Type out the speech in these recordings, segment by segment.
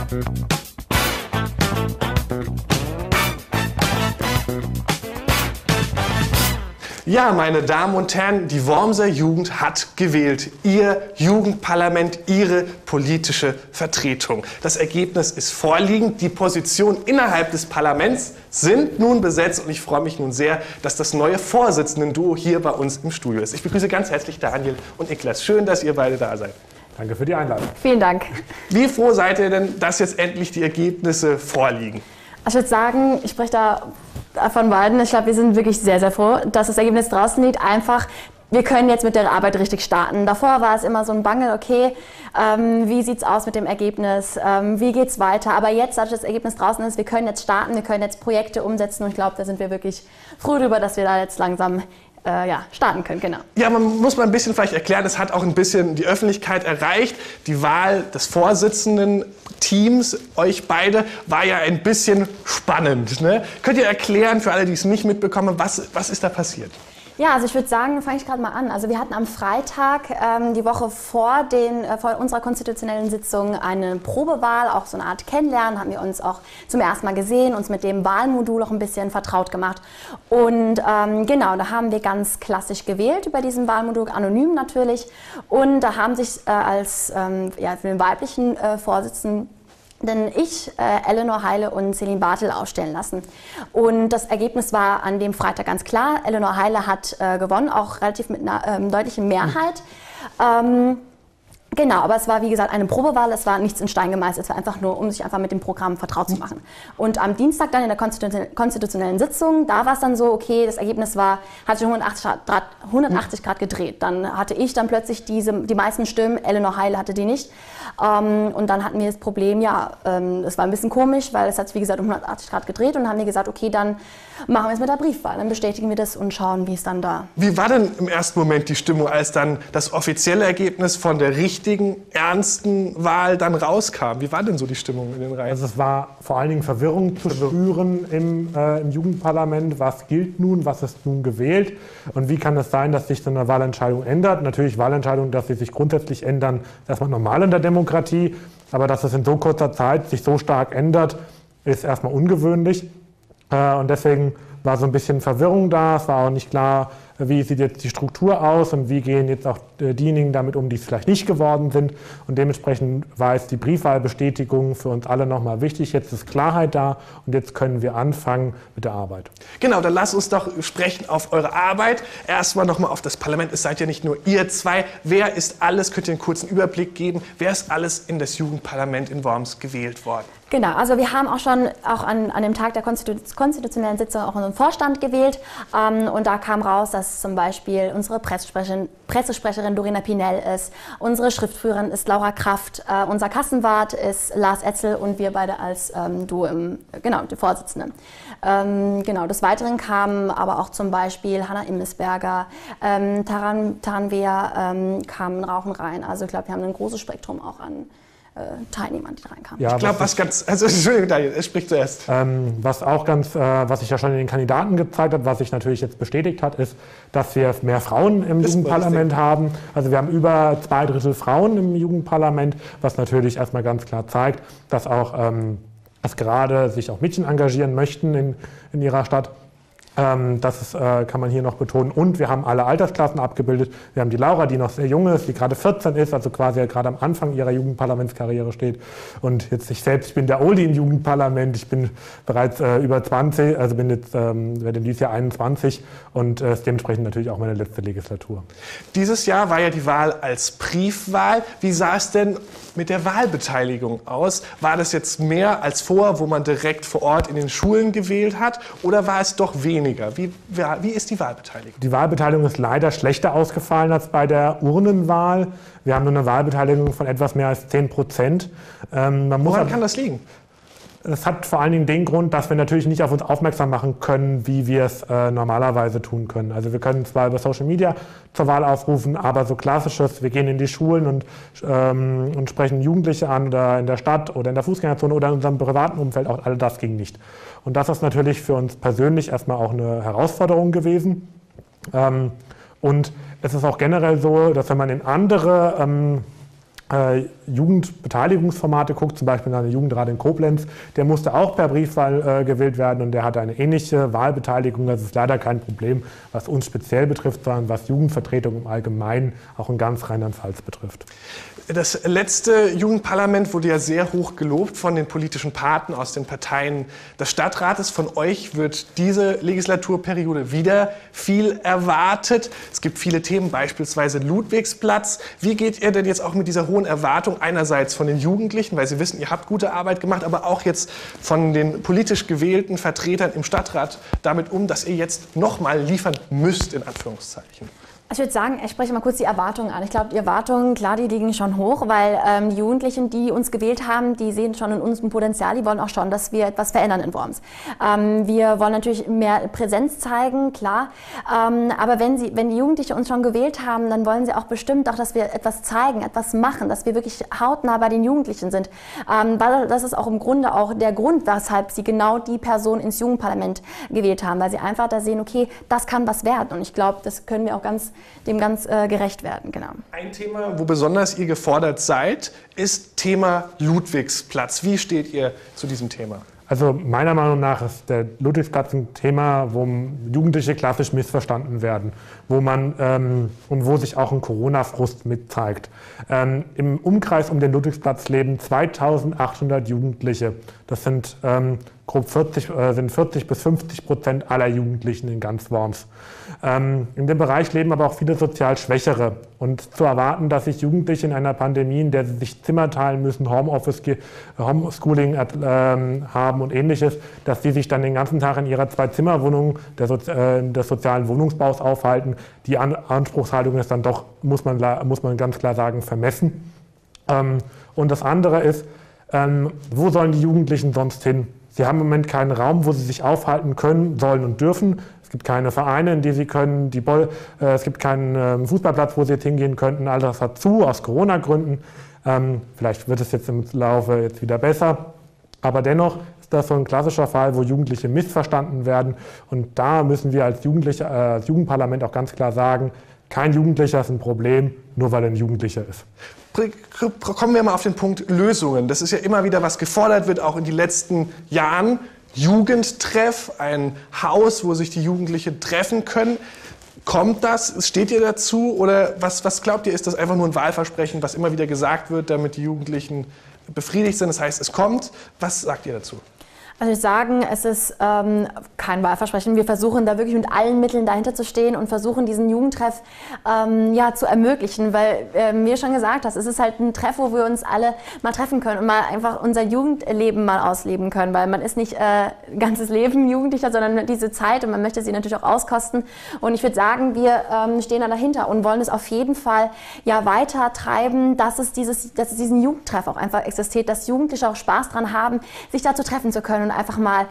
Ja, meine Damen und Herren, die Wormser Jugend hat gewählt. Ihr Jugendparlament, ihre politische Vertretung. Das Ergebnis ist vorliegend. Die Positionen innerhalb des Parlaments sind nun besetzt und ich freue mich nun sehr, dass das neue Vorsitzenden-Duo hier bei uns im Studio ist. Ich begrüße ganz herzlich Daniel und Niklas. Schön, dass ihr beide da seid. Danke für die Einladung. Vielen Dank. Wie froh seid ihr denn, dass jetzt endlich die Ergebnisse vorliegen? Ich würde sagen, ich spreche da von beiden. Ich glaube, wir sind wirklich sehr, sehr froh, dass das Ergebnis draußen liegt. Einfach, wir können jetzt mit der Arbeit richtig starten. Davor war es immer so ein Bange, okay, wie sieht es aus mit dem Ergebnis, wie geht es weiter? Aber jetzt, dadurch, dass das Ergebnis draußen ist, wir können jetzt starten, wir können jetzt Projekte umsetzen und ich glaube, da sind wir wirklich froh darüber, dass wir da jetzt langsam starten können, genau. Ja, man muss mal ein bisschen vielleicht erklären, es hat auch ein bisschen die Öffentlichkeit erreicht. Die Wahl des Vorsitzenden-Teams, euch beide, war ja ein bisschen spannend. Ne? Könnt ihr erklären, für alle, die es nicht mitbekommen, was ist da passiert? Ja, also ich würde sagen, fange ich gerade mal an. Also wir hatten am Freitag, die Woche vor unserer konstitutionellen Sitzung, eine Probewahl, auch so eine Art Kennenlernen, haben wir uns auch zum ersten Mal gesehen, uns mit dem Wahlmodul auch ein bisschen vertraut gemacht. Und genau, da haben wir ganz klassisch gewählt über diesen Wahlmodul, anonym natürlich. Und da haben sich für den weiblichen Vorsitzenden ich, Eleanor Heile und Celine Bartel aufstellen lassen. Und das Ergebnis war an dem Freitag ganz klar. Eleanor Heile hat gewonnen, auch relativ mit einer deutlichen Mehrheit. Genau, aber es war wie gesagt eine Probewahl, es war nichts in Stein gemeißelt, es war einfach nur, um sich einfach mit dem Programm vertraut zu machen. Und am Dienstag dann in der konstitutionellen Sitzung, da war es dann so, okay, das Ergebnis hat sich 180 Grad gedreht. Dann hatte ich dann plötzlich die meisten Stimmen, Eleanor Heile hatte die nicht. Und dann hatten wir das Problem, es war ein bisschen komisch, weil es hat sich wie gesagt um 180 Grad gedreht und dann haben wir gesagt, okay, dann machen wir es mit der Briefwahl, dann bestätigen wir das und schauen, wie es dann da. Wie war denn im ersten Moment die Stimmung, als dann das offizielle Ergebnis von der richtigen, ernsten Wahl dann rauskam? Wie war denn so die Stimmung in den Reihen? Also es war vor allen Dingen Verwirrung zu spüren im Jugendparlament. Was gilt nun, was ist nun gewählt und wie kann es sein, dass sich so eine Wahlentscheidung ändert? Natürlich Wahlentscheidungen, dass sie sich grundsätzlich ändern, ist erstmal normal in der Demokratie, aber dass es in so kurzer Zeit sich so stark ändert, ist erstmal ungewöhnlich. Und deswegen war so ein bisschen Verwirrung da. Es war auch nicht klar, wie sieht jetzt die Struktur aus und wie gehen jetzt auch diejenigen damit um, die es vielleicht nicht geworden sind. Und dementsprechend war jetzt die Briefwahlbestätigung für uns alle nochmal wichtig. Jetzt ist Klarheit da und jetzt können wir anfangen mit der Arbeit. Genau, dann lasst uns doch sprechen auf eure Arbeit. Erstmal nochmal auf das Parlament. Es seid ja nicht nur ihr zwei. Wer ist alles, könnt ihr einen kurzen Überblick geben, wer ist alles in das Jugendparlament in Worms gewählt worden? Genau, also wir haben auch schon an dem Tag der konstitutionellen Sitzung auch unseren Vorstand gewählt und da kam raus, dass zum Beispiel unsere Pressesprecherin Dorina Pinell ist, unsere Schriftführerin ist Laura Kraft, unser Kassenwart ist Lars Etzel und wir beide als Duo, die Vorsitzenden. Genau, des Weiteren kamen aber auch zum Beispiel Hanna Immesberger, Taran Wehr kamen Rauchen rein, also ich glaube, wir haben ein großes Spektrum auch an Teilnehmern, die reinkamen. Ja, ich glaube, Entschuldigung, Daniel, sprich zuerst. Was sich ja schon in den Kandidaten gezeigt hat, was sich natürlich jetzt bestätigt hat, ist, dass wir mehr Frauen im Jugendparlament haben. Also wir haben über 2/3 Frauen im Jugendparlament, was natürlich erstmal ganz klar zeigt, dass auch dass gerade sich auch Mädchen engagieren möchten in ihrer Stadt. Das kann man hier noch betonen. Und wir haben alle Altersklassen abgebildet. Wir haben die Laura, die noch sehr jung ist, die gerade 14 ist, also quasi gerade am Anfang ihrer Jugendparlamentskarriere steht. Und jetzt ich bin der Oldie im Jugendparlament. Ich bin bereits über 20, also werde dieses Jahr 21 und ist dementsprechend natürlich auch meine letzte Legislatur. Dieses Jahr war ja die Wahl als Briefwahl. Wie sah es denn mit der Wahlbeteiligung aus? War das jetzt mehr als vorher, wo man direkt vor Ort in den Schulen gewählt hat, oder war es doch weniger? Wie ist die Wahlbeteiligung? Die Wahlbeteiligung ist leider schlechter ausgefallen als bei der Urnenwahl. Wir haben nur eine Wahlbeteiligung von etwas mehr als 10%. Woran kann das liegen? Das hat vor allen Dingen den Grund, dass wir natürlich nicht auf uns aufmerksam machen können, wie wir es normalerweise tun können. Also wir können zwar über Social Media zur Wahl aufrufen, aber so klassisches, wir gehen in die Schulen und sprechen Jugendliche an oder in der Stadt oder in der Fußgängerzone oder in unserem privaten Umfeld, auch all das ging nicht. Und das ist natürlich für uns persönlich erstmal auch eine Herausforderung gewesen. Und es ist auch generell so, dass wenn man in andere Jugendbeteiligungsformate guckt, zum Beispiel eine Jugendrat in Koblenz, der musste auch per Briefwahl gewählt werden und der hatte eine ähnliche Wahlbeteiligung. Das ist leider kein Problem, was uns speziell betrifft, sondern was Jugendvertretung im Allgemeinen auch in ganz Rheinland-Pfalz betrifft. Das letzte Jugendparlament wurde ja sehr hoch gelobt von den politischen Paten aus den Parteien des Stadtrates. Von euch wird diese Legislaturperiode wieder viel erwartet. Es gibt viele Themen, beispielsweise Ludwigsplatz. Wie geht ihr denn jetzt auch mit dieser hohen Erwartung einerseits von den Jugendlichen, weil sie wissen, ihr habt gute Arbeit gemacht, aber auch jetzt von den politisch gewählten Vertretern im Stadtrat damit um, dass ihr jetzt nochmal liefern müsst, in Anführungszeichen? Ich würde sagen, ich spreche mal kurz die Erwartungen an. Ich glaube, die Erwartungen, klar, die liegen schon hoch, weil die Jugendlichen, die uns gewählt haben, die sehen schon in uns ein Potenzial, die wollen auch schon, dass wir etwas verändern in Worms. Wir wollen natürlich mehr Präsenz zeigen, klar, aber wenn die Jugendlichen uns schon gewählt haben, dann wollen sie auch bestimmt auch, dass wir etwas zeigen, etwas machen, dass wir wirklich hautnah bei den Jugendlichen sind. Weil das ist auch im Grunde auch der Grund, weshalb sie genau die Person ins Jugendparlament gewählt haben, weil sie einfach da sehen, okay, das kann was werden und ich glaube, das können wir auch dem ganz gerecht werden. Genau. Ein Thema, wo besonders ihr gefordert seid, ist Thema Ludwigsplatz. Wie steht ihr zu diesem Thema? Also meiner Meinung nach ist der Ludwigsplatz ein Thema, wo Jugendliche klassisch missverstanden werden, wo man und wo sich auch ein Corona-Frust mitzeigt. Im Umkreis um den Ludwigsplatz leben 2800 Jugendliche. Das sind grob 40 bis 50% aller Jugendlichen in ganz Worms. In dem Bereich leben aber auch viele sozial Schwächere. Und zu erwarten, dass sich Jugendliche in einer Pandemie, in der sie sich Zimmer teilen müssen, Homeschooling haben und Ähnliches, dass sie sich dann den ganzen Tag in ihrer Zwei-Zimmer-Wohnung des sozialen Wohnungsbaus aufhalten. Die Anspruchshaltung ist dann doch, muss man ganz klar sagen, vermessen. Und das andere ist, wo sollen die Jugendlichen sonst hin? Sie haben im Moment keinen Raum, wo sie sich aufhalten können, sollen und dürfen. Es gibt keine Vereine, in die sie können. Es gibt keinen Fußballplatz, wo sie jetzt hingehen könnten. All das hat zu, aus Corona-Gründen. Vielleicht wird es jetzt im Laufe jetzt wieder besser. Aber dennoch ist das so ein klassischer Fall, wo Jugendliche missverstanden werden. Und da müssen wir als Jugendparlament auch ganz klar sagen, kein Jugendlicher ist ein Problem, nur weil er ein Jugendlicher ist. Kommen wir mal auf den Punkt Lösungen. Das ist ja immer wieder, was gefordert wird, auch in den letzten Jahren. Jugendtreff, ein Haus, wo sich die Jugendlichen treffen können. Kommt das? Steht ihr dazu? Oder was glaubt ihr, ist das einfach nur ein Wahlversprechen, was immer wieder gesagt wird, damit die Jugendlichen befriedigt sind? Das heißt, es kommt. Was sagt ihr dazu? Also ich sagen, es ist kein Wahlversprechen. Wir versuchen da wirklich mit allen Mitteln dahinter zu stehen und versuchen diesen Jugendtreff zu ermöglichen, weil wie schon gesagt hast, es ist halt ein Treff, wo wir uns alle mal treffen können und mal einfach unser Jugendleben mal ausleben können, weil man ist nicht ganzes Leben Jugendlicher, sondern diese Zeit und man möchte sie natürlich auch auskosten. Und ich würde sagen, wir stehen da dahinter und wollen es auf jeden Fall weiter treiben, dass es diesen Jugendtreff auch einfach existiert, dass Jugendliche auch Spaß dran haben, sich da zu treffen zu können. Und einfach mal,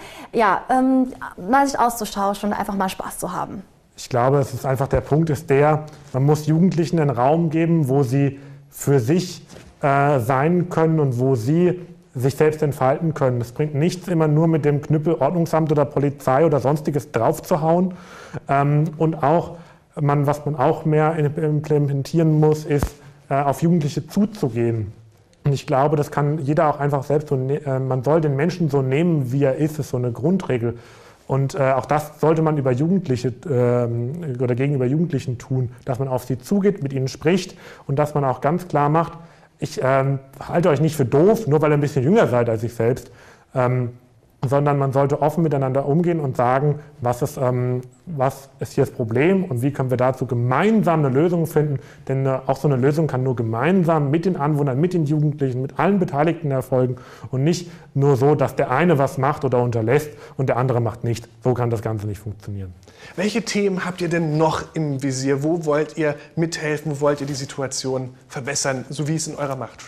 sich auszutauschen und einfach mal Spaß zu haben. Ich glaube, es ist einfach, der Punkt ist man muss Jugendlichen einen Raum geben, wo sie für sich sein können und wo sie sich selbst entfalten können. Es bringt nichts, immer nur mit dem Knüppel Ordnungsamt oder Polizei oder Sonstiges draufzuhauen. Und auch, was man auch mehr implementieren muss, ist, auf Jugendliche zuzugehen. Und ich glaube, das kann jeder auch einfach selbst so man soll den Menschen so nehmen, wie er ist so eine Grundregel. Und auch das sollte man über Jugendliche oder gegenüber Jugendlichen tun, dass man auf sie zugeht, mit ihnen spricht und dass man auch ganz klar macht, ich halte euch nicht für doof, nur weil ihr ein bisschen jünger seid als ich selbst, sondern man sollte offen miteinander umgehen und sagen, was ist hier das Problem und wie können wir dazu gemeinsam eine Lösung finden. Denn auch so eine Lösung kann nur gemeinsam mit den Anwohnern, mit den Jugendlichen, mit allen Beteiligten erfolgen und nicht nur so, dass der eine was macht oder unterlässt und der andere macht nicht. So kann das Ganze nicht funktionieren. Welche Themen habt ihr denn noch im Visier? Wo wollt ihr mithelfen? Wo wollt ihr die Situation verbessern, so wie es in eurer Macht steht?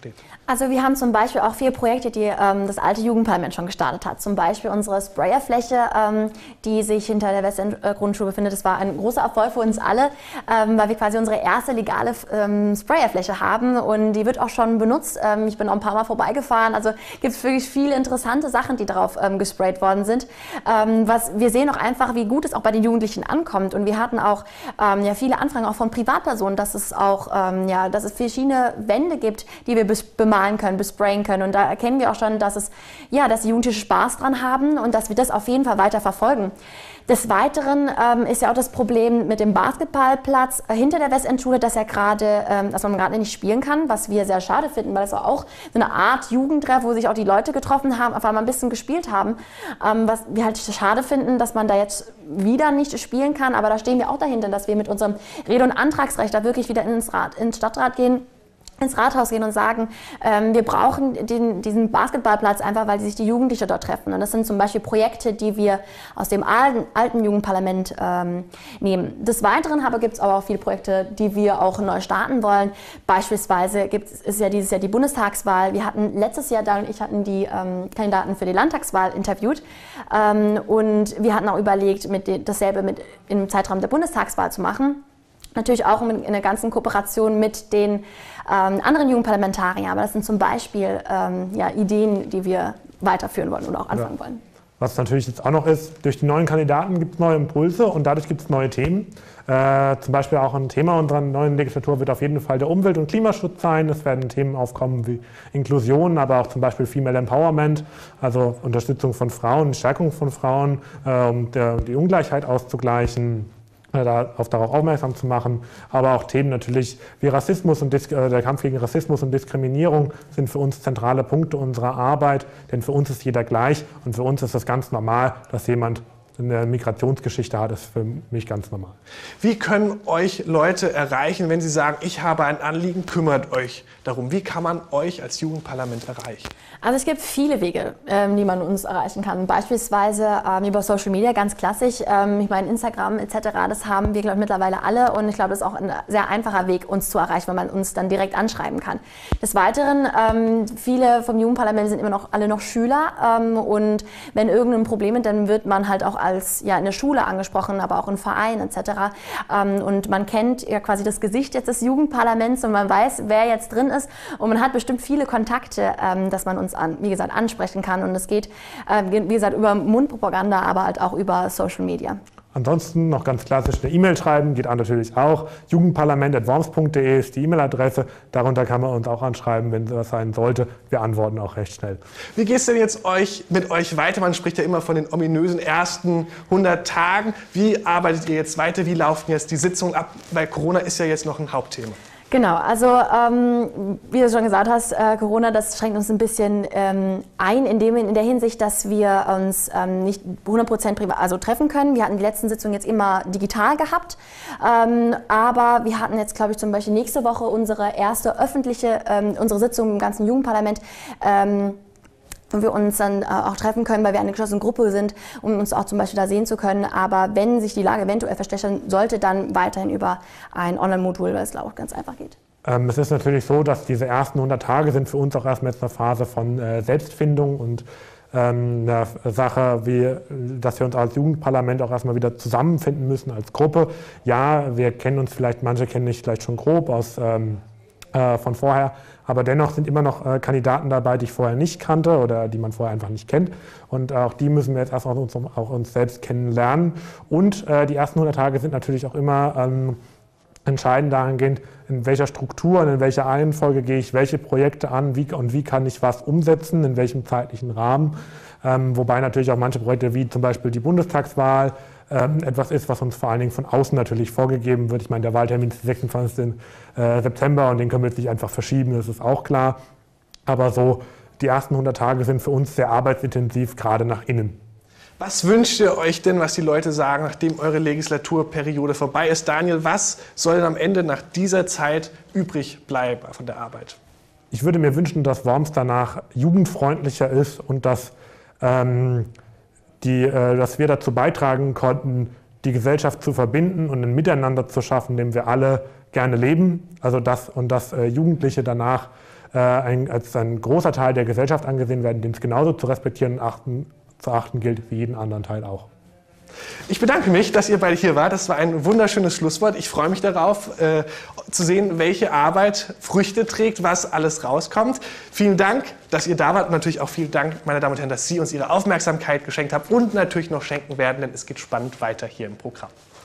Also wir haben zum Beispiel auch 4 Projekte, die das alte Jugendparlament schon gestartet hat. Zum Beispiel unsere Sprayerfläche, die sich hinter der Westend-Grundschule befindet. Das war ein großer Erfolg für uns alle, weil wir quasi unsere erste legale Sprayerfläche haben und die wird auch schon benutzt. Ich bin auch ein paar Mal vorbeigefahren. Also gibt es wirklich viele interessante Sachen, die darauf gesprayt worden sind. Wir sehen auch einfach, wie gut es auch bei den Jugendlichen ankommt. Und wir hatten auch ja, viele Anfragen auch von Privatpersonen, dass es auch dass es verschiedene Wände gibt, die wir bemalen können, besprayen können. Und da erkennen wir auch schon, dass die Jugendlichen Spaß dran haben und dass wir das auf jeden Fall weiter verfolgen. Des Weiteren ist ja auch das Problem mit dem Basketballplatz hinter der Westendschule, dass man gerade nicht spielen kann, was wir sehr schade finden, weil es auch so eine Art Jugendtreff, wo sich auch die Leute getroffen haben, auf einmal ein bisschen gespielt haben. Was wir halt schade finden, dass man da jetzt wieder nicht spielen kann, aber da stehen wir auch dahinter, dass wir mit unserem Rede- und Antragsrecht da wirklich wieder ins Stadtrat gehen, ins Rathaus gehen und sagen, wir brauchen diesen Basketballplatz einfach, weil sich die Jugendlichen dort treffen. Und das sind zum Beispiel Projekte, die wir aus dem alten Jugendparlament nehmen. Des Weiteren gibt es aber auch viele Projekte, die wir auch neu starten wollen. Beispielsweise ist ja dieses Jahr die Bundestagswahl. Wir hatten letztes Jahr, Dan und ich hatten die Kandidaten für die Landtagswahl interviewt. Und wir hatten auch überlegt, dasselbe im Zeitraum der Bundestagswahl zu machen. Natürlich auch in der ganzen Kooperation mit den anderen Jugendparlamentariern. Aber das sind zum Beispiel Ideen, die wir weiterführen wollen oder auch anfangen wollen. Was natürlich jetzt auch noch ist, durch die neuen Kandidaten gibt es neue Impulse und dadurch gibt es neue Themen. Zum Beispiel auch ein Thema unserer neuen Legislatur wird auf jeden Fall der Umwelt- und Klimaschutz sein. Es werden Themen aufkommen wie Inklusion, aber auch zum Beispiel Female Empowerment, also Unterstützung von Frauen, Stärkung von Frauen, um die Ungleichheit auszugleichen. Darauf aufmerksam zu machen, aber auch Themen natürlich wie Rassismus und der Kampf gegen Rassismus und Diskriminierung sind für uns zentrale Punkte unserer Arbeit, denn für uns ist jeder gleich und für uns ist es ganz normal, dass jemand eine Migrationsgeschichte hat, ist für mich ganz normal. Wie können euch Leute erreichen, wenn sie sagen, ich habe ein Anliegen, kümmert euch darum? Wie kann man euch als Jugendparlament erreichen? Also es gibt viele Wege, die man uns erreichen kann. Beispielsweise über Social Media, ganz klassisch. Ich meine, Instagram etc., das haben wir, glaube ich, mittlerweile alle. Und ich glaube, das ist auch ein sehr einfacher Weg, uns zu erreichen, weil man uns dann direkt anschreiben kann. Des Weiteren, viele vom Jugendparlament sind immer noch alle noch Schüler. Und wenn irgendein Problem ist, dann wird man halt auch in der Schule angesprochen, aber auch in Vereinen etc. Und man kennt ja quasi das Gesicht jetzt des Jugendparlaments und man weiß, wer jetzt drin ist. Und man hat bestimmt viele Kontakte, dass man uns wie gesagt, ansprechen kann. Und es geht, wie gesagt, über Mundpropaganda, aber halt auch über Social Media. Ansonsten noch ganz klassisch eine E-Mail schreiben, geht natürlich auch. jugendparlament@worms.de ist die E-Mail-Adresse. Darunter kann man uns auch anschreiben, wenn was sein sollte. Wir antworten auch recht schnell. Wie geht es denn jetzt mit euch weiter? Man spricht ja immer von den ominösen ersten 100 Tagen. Wie arbeitet ihr jetzt weiter? Wie laufen jetzt die Sitzungen ab? Weil Corona ist ja jetzt noch ein Hauptthema. Genau, also wie du schon gesagt hast, Corona, das schränkt uns ein bisschen ein, in der Hinsicht, dass wir uns nicht 100% treffen können. Wir hatten die letzten Sitzungen jetzt immer digital gehabt, aber wir hatten jetzt, glaube ich, zum Beispiel nächste Woche unsere erste unsere Sitzung im ganzen Jugendparlament, wo wir uns dann auch treffen können, weil wir eine geschlossene Gruppe sind, um uns auch zum Beispiel da sehen zu können. Aber wenn sich die Lage eventuell verschlechtern sollte, dann weiterhin über ein Online-Modul, weil es auch ganz einfach geht. Es ist natürlich so, dass diese ersten 100 Tage sind für uns auch erstmal jetzt eine Phase von Selbstfindung und eine Sache, dass wir uns als Jugendparlament auch erstmal wieder zusammenfinden müssen als Gruppe. Ja, wir kennen uns vielleicht, manche kennen mich vielleicht schon grob von vorher, aber dennoch sind immer noch Kandidaten dabei, die ich vorher nicht kannte oder die man vorher einfach nicht kennt. Und auch die müssen wir jetzt erstmal uns selbst kennenlernen. Und die ersten 100 Tage sind natürlich auch immer entscheidend dahingehend, in welcher Struktur und in welcher Reihenfolge gehe ich welche Projekte an, wie kann ich was umsetzen, in welchem zeitlichen Rahmen. Wobei natürlich auch manche Projekte, wie zum Beispiel die Bundestagswahl, etwas ist, was uns vor allen Dingen von außen natürlich vorgegeben wird. Ich meine, der Wahltermin ist der 26. September und den können wir jetzt nicht einfach verschieben, das ist auch klar. Aber so, die ersten 100 Tage sind für uns sehr arbeitsintensiv, gerade nach innen. Was wünscht ihr euch denn, was die Leute sagen, nachdem eure Legislaturperiode vorbei ist? Daniel, was soll denn am Ende nach dieser Zeit übrig bleiben von der Arbeit? Ich würde mir wünschen, dass Worms danach jugendfreundlicher ist und dass wir dazu beitragen konnten, die Gesellschaft zu verbinden und ein Miteinander zu schaffen, in dem wir alle gerne leben. Also dass Jugendliche danach als ein großer Teil der Gesellschaft angesehen werden, den es genauso zu respektieren und zu achten gilt wie jeden anderen Teil auch. Ich bedanke mich, dass ihr beide hier wart. Das war ein wunderschönes Schlusswort. Ich freue mich darauf, zu sehen, welche Arbeit Früchte trägt, was alles rauskommt. Vielen Dank, dass ihr da wart. Und natürlich auch vielen Dank, meine Damen und Herren, dass Sie uns Ihre Aufmerksamkeit geschenkt haben und natürlich noch schenken werden, denn es geht spannend weiter hier im Programm.